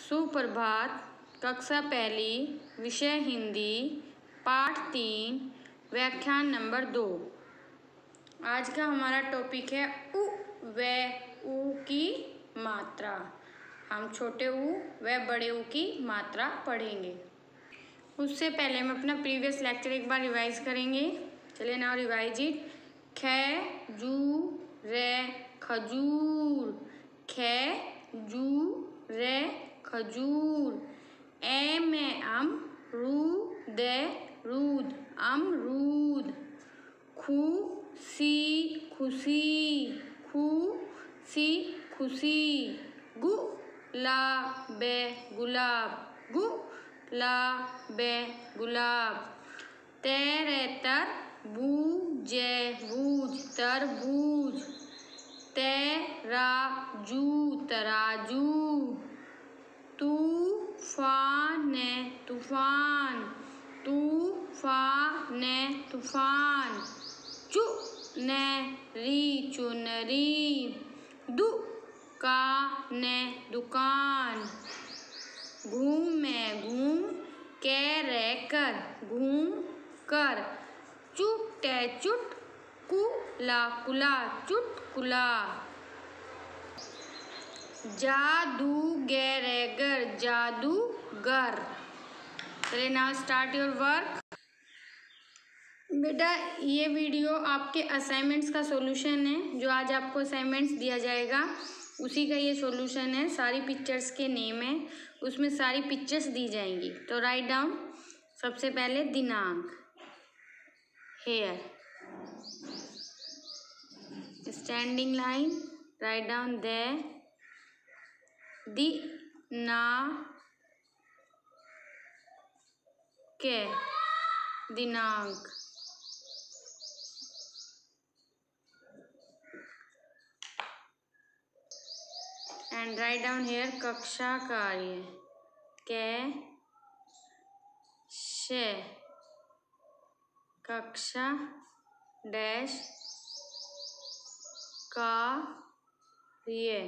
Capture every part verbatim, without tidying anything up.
सुप्रभात। कक्षा पहली, विषय हिंदी, पाठ तीन, व्याख्यान नंबर दो। आज का हमारा टॉपिक है उ व ऊ की मात्रा। हम छोटे ऊ व बड़े ऊ की मात्रा पढ़ेंगे। उससे पहले हम अपना प्रीवियस लेक्चर एक बार रिवाइज करेंगे। चलिए नाउ रिवाइज इट। ख जू रे खजूर, ख जू रे खजूर। ए में अम रू दे रूद, अमरूद। खू सी खुशी, खू सी खुशी। गु ला बे गुलाब, गु ला बे गुलाब। तेरे तर बू जे बूज, तरबूज। तेरा जू तराजू। तूफान तूफान, तूफान तूफान। चुनरी चुनरी, दुकान दुकान। घूमे घूम के रे कर, घूम कर। चुटे चुटकुला कुला, चुटकुला। जादूगर, जादूगर। चलिए नाउ स्टार्ट योर वर्क। बेटा ये वीडियो आपके असाइनमेंट्स का सॉल्यूशन है। जो आज आपको असाइनमेंट्स दिया जाएगा उसी का ये सॉल्यूशन है। सारी पिक्चर्स के नेम है, उसमें सारी पिक्चर्स दी जाएंगी। तो राइट डाउन। सबसे पहले दिनांक, here, standing line, write down दे दि ना के, दिनांक। एंड राइट डाउन हेयर कक्षा कार्य, के शे, कक्षा डैश कार्य,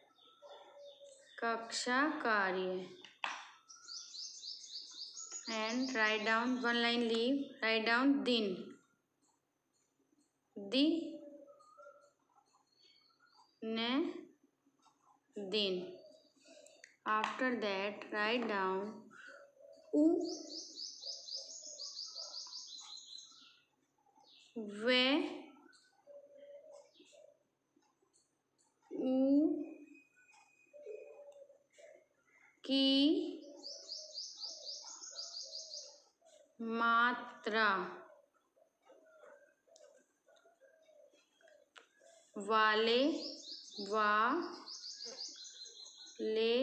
कक्षा कार्य। And write down one line leave, write down दिन, दि ने दिन। आफ्टर दैट राइट डाउन उ वे ऊ की मात्रा, वाले वा ले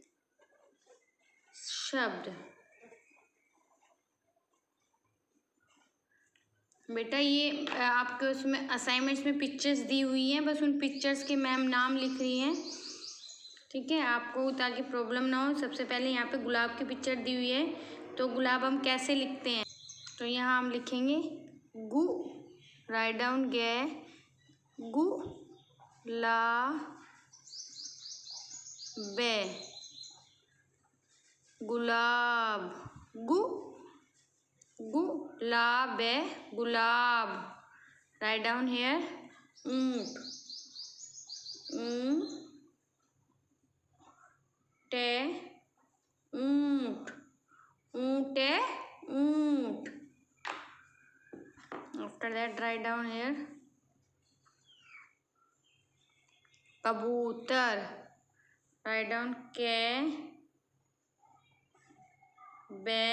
शब्द। बेटा ये आपके उसमें असाइनमेंट्स में पिक्चर्स दी हुई हैं, बस उन पिक्चर्स के मैम नाम लिख रही हैं। ठीक है, आपको ताकि प्रॉब्लम ना हो। सबसे पहले यहाँ पे गुलाब की पिक्चर दी हुई है, तो गुलाब हम कैसे लिखते हैं? तो यहाँ हम लिखेंगे गु, राइट डाउन गे, गु ला बे गुलाब, गु गुलाब गुलाब। राइट डाउन हेयर ऊंट, ऊंट टे ऊंट, ऊंटे ऊंट। After that write down here कबूतर, राइट डाउन के बे,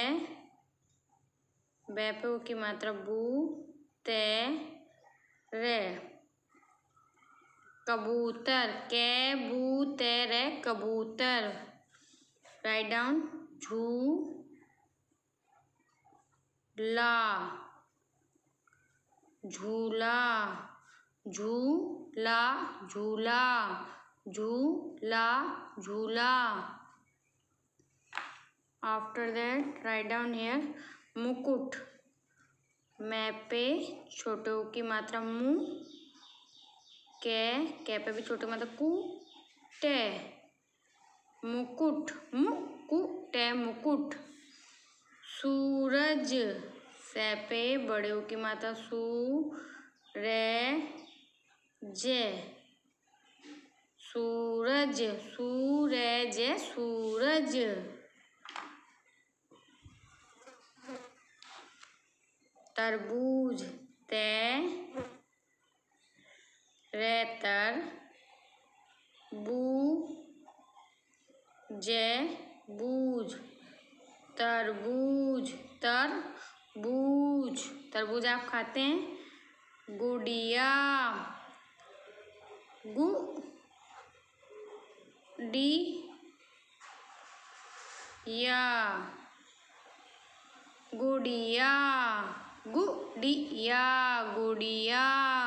बे पे की मात्रा बू ते रे, कबूतर, के बू ते रे कबूतर। राइट डाउन झू ला, झूला, झूला झूला, झूला झूला। After that write down here मुकुट, मैं पे छोटे ऊ की मात्रा मु, के के पे भी छोटे मात्रा कु, टे मुकुट, मुकुट है मुकुट। सूरज, सै पे बड़े ओ की मात्रा सू रे जे, सूरज, सूरज सूरज। तरबूज, ते रे तर बू जे बूज, तरबूज, तरबूज, तरबूज आप खाते हैं। गुड़िया, गु डी या, गुड़िया, गुड़िया, गुड़िया।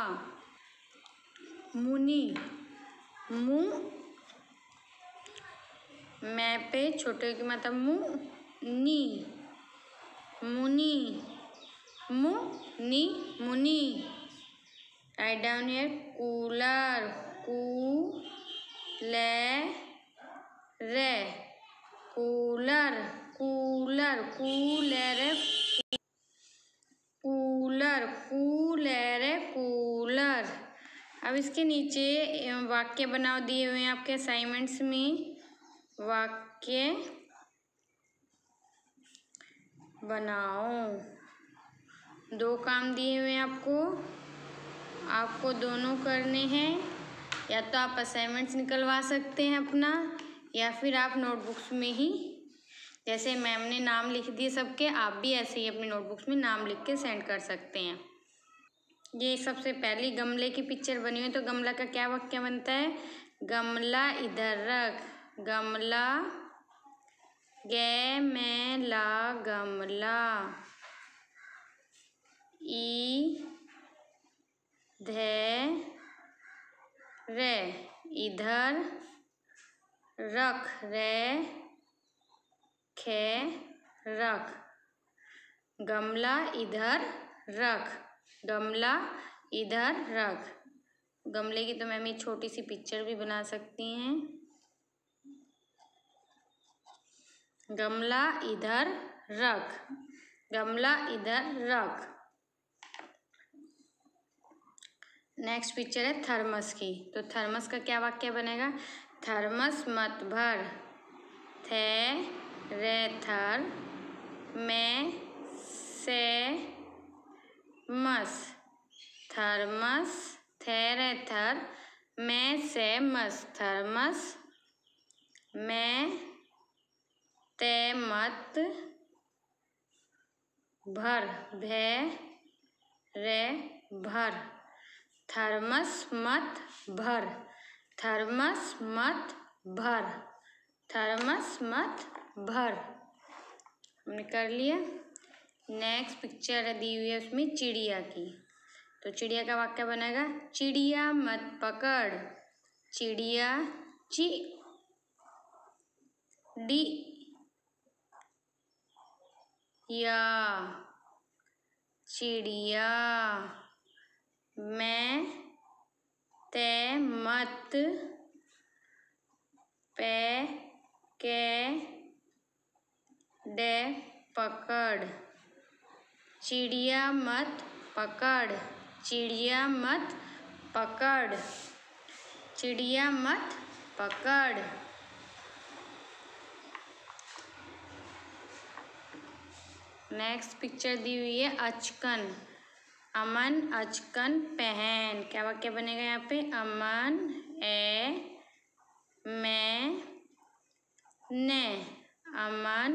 मुनि, मु मैं पे छोटे की मतलब मु नी, मुनि, मुनि, मुनि। Write down here. कूलर, कू ले रे, cooler, cooler, cooler, cooler, cooler, cooler. अब इसके नीचे वाक्य बनाओ दिए हुए हैं आपके असाइनमेंट्स में। वाक्य बनाओ। दो काम दिए हुए हैं आपको, आपको दोनों करने हैं। या तो आप असाइनमेंट्स निकलवा सकते हैं अपना, या फिर आप नोटबुक्स में ही, जैसे मैम ने नाम लिख दिए सबके, आप भी ऐसे ही अपनी नोटबुक्स में नाम लिख के सेंड कर सकते हैं। ये सबसे पहली गमले की पिक्चर बनी हुई है, तो गमला का क्या वाक्य बनता है? गमला इधर रख, गमला, गे में ला गमला, ई धे रे इधर रख, रे खे रख, गमला इधर रख, गमला इधर रख। गमले की तो मैम ये छोटी सी पिक्चर भी बना सकती हैं। गमला इधर रख, गमला इधर रख। नेक्स्ट पिक्चर है थर्मस की, तो थर्मस का क्या वाक्य बनेगा? थर्मस मत भर, थे रे थर में से मस, थर्मस थे रे थर में से मस, थर्मस में ते मत भर, भे रे भर, थर्मस मत भर, थर्मस मत भर, थर्मस मत भर। हमने कर लिया। नेक्स्ट पिक्चर दी हुई है उसमें चिड़िया की, तो चिड़िया का वाक्य बनेगा चिड़िया मत पकड़, चिड़िया ची डी या, चिड़िया मैं ते मत पे के डे पकड़, चिड़िया मत पकड़, चिड़िया मत पकड़, चिड़िया मत पकड़। नेक्स्ट पिक्चर दी हुई है अचकन, अमन अचकन पहन, क्या वाक्य बनेगा यहाँ पे? अमन ए मैं ने, अमन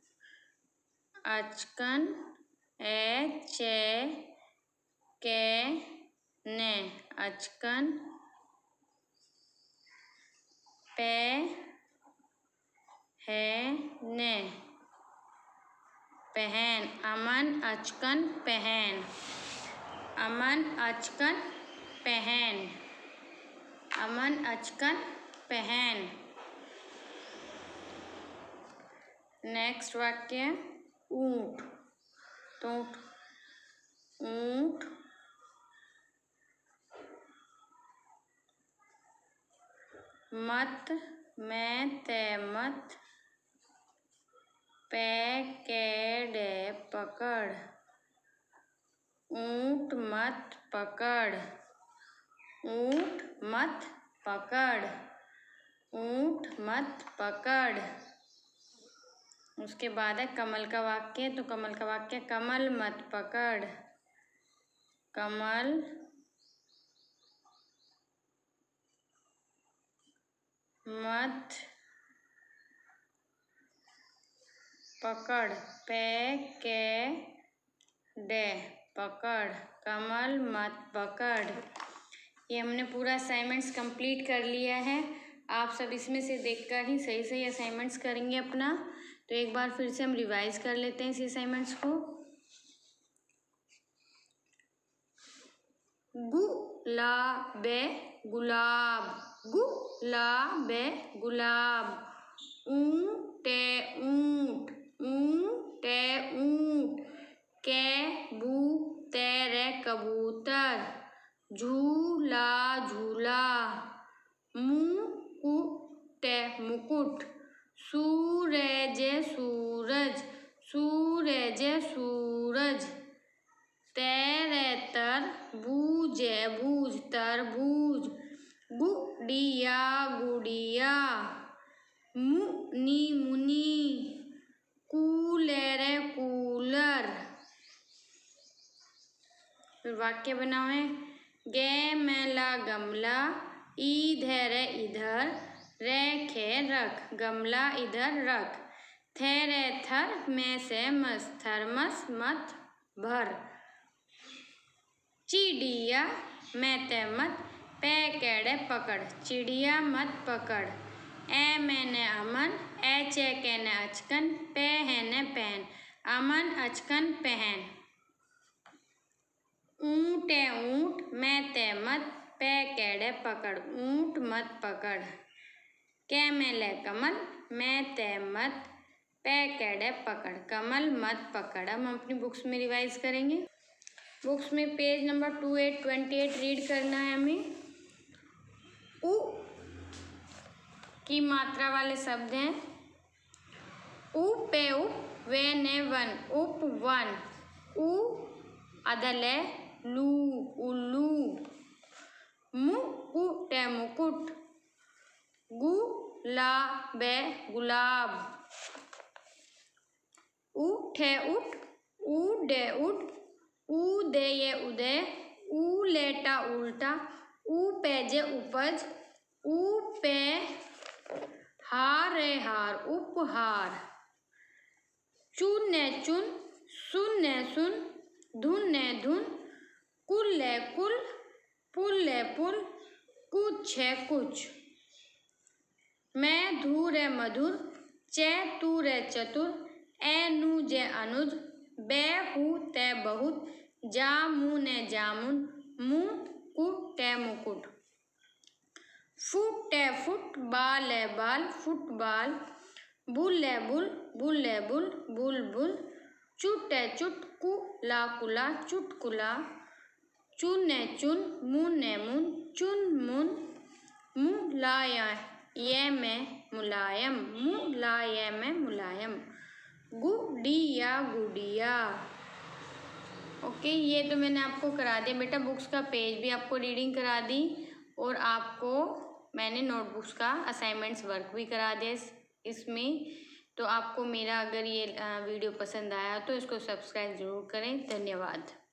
अचकन ए चे के ने, अचकन पे है ने, पहन, अमन अचकन पहन, अमन अचकन पहन, अमन अचकन पहन। नेक्स्ट वाक्य ऊंट, तो ऊंट मत मैं ते मत पैकेडे पकड़, ऊंट मत पकड़, ऊंट मत पकड़, ऊंट मत पकड़। उसके बाद है कमल का वाक्य। तो कमल का वाक्य, कमल मत पकड़, कमल मत पकड़, पैकेडे पकड़, कमल मत पकड़। ये हमने पूरा असाइनमेंट्स कंप्लीट कर लिया है। आप सब इसमें से देखकर ही सही सही असाइनमेंट्स करेंगे अपना। तो एक बार फिर से हम रिवाइज कर लेते हैं इस असाइनमेंट्स को। गुलाबे गुलाब, गुलाबे गुलाब, ऊंटे ऊंट, ऊंटे ऊंट, कबूतरे कबूतर, झूला झूला, मुकुट मुकुट, सूरज सूरज, सूरज सूरज, तेरे तरबूज बूज तरबूज, गुड़िया गुड़िया, मुनी मुनी, कूलर कूलर। फिर वाक्य बनाओ। गे मेला गमला, इधर इधर, रखे रख, गमला इधर रख, थेरे थर में से मस, थर्मस मत भर, चिड़िया मैं ते मत पैकेडे पकड़, चिड़िया मत पकड़, ए मैंने अमन, ए चे के ने अचकन, पहने पहन, अमन अचकन पहन, ऊंटे ऊंट मैं ते मत पैकेडे पकड़, ऊंट मत पकड़, कैमले कमल मैं ते मत पैकेडे पकड़, कमल मत पकड़। हम अपनी बुक्स में रिवाइज करेंगे। बुक्स में page number two eight twenty eight read करना है हमें। उ की मात्रा वाले शब्द हैं। उ पे उप, वे ने वन, उप वन, उ अदले लू उल्लू, मुकुट मुकुट, गुलाबे गुलाब, उठे उठ, उडे उठ, उदय उदय, उलेटा उल्टा, उपजे उपज, उपे हारे हार उपहार, चुने चुन, सुने सुन, धुने धुन, कुल्ले कुल, पुल्ले पुल, कुछ है कुछ, मैं धूरे मधुर, चे तूरे चतुर, ए नूजे अनुज, बे हु ते बहुत, जामुने जामुन, मुकुटे मुकुट, फुटे फुट, बाले बाल, फुटबाल, बुल्ले बुल, बुल्ले बुल, बुलबुल, चुटे चुटकुला कुला, चुटकुला, चुने चुन, मुने मुन, चुन मुन, मुलायम में मुलायम, मुलायम में मुलायम, गुड़िया गुड़िया। ओके, ये तो मैंने आपको करा दिया बेटा। बुक्स का पेज भी आपको रीडिंग करा दी और आपको मैंने नोटबुक्स का असाइनमेंट्स वर्क भी करा दिया इस इसमें। तो आपको मेरा अगर ये वीडियो पसंद आया तो इसको सब्सक्राइब ज़रूर करें। धन्यवाद।